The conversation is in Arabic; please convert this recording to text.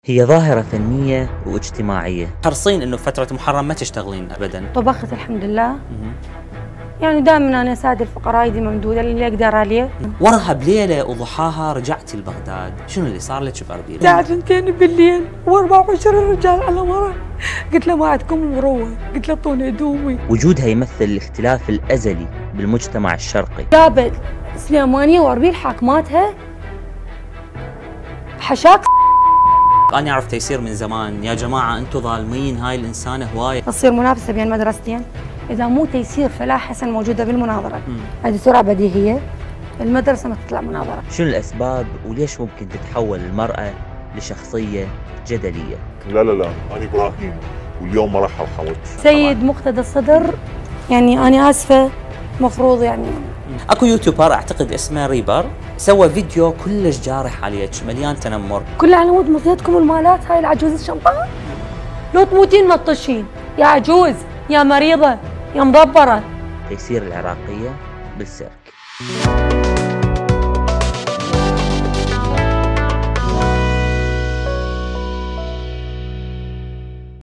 هي ظاهرة فنية واجتماعية. حرصين انه فترة محرم ما تشتغلين ابدا. طبخت الحمد لله. يعني دائما انا اساعد الفقراء، ايدي ممدوده اللي اقدر عليه. وراها بليله وضحاها رجعتي لبغداد، شنو اللي صار لك باربيل؟ الساعه 2 بالليل و24 رجال على مرة. قلت له ما عندكم مروه، قلت له اعطوني هدومي. وجودها يمثل الاختلاف الأزلي بالمجتمع الشرقي. جابت سليمانيه واربيل حاكماتها حشاك. أنا أعرف تيسير من زمان، يا جماعة أنتم ظالمين، هاي الإنسانة هواية. تصير منافسه بين مدرستين، اذا مو تيسير فلا حسن موجوده بالمناظره. هذه سرعه بديهيه، المدرسه ما تطلع مناظره. شنو الأسباب وليش ممكن تتحول المرأة لشخصية جدلية؟ لا أنا إبراهيم واليوم ما راح أرحمك. سيد مقتدى الصدر، يعني أنا آسفة، مفروض يعني. اكو يوتيوبر اعتقد اسمه ريبر، سوى فيديو كلش جارح عليك، مليان تنمر. كله على مود مطيتكم المالات هاي العجوز الشمطان، لو تموتين ما تطشين يا عجوز يا مريضة يا مضبرة. تيسير العراقية بالسيرك.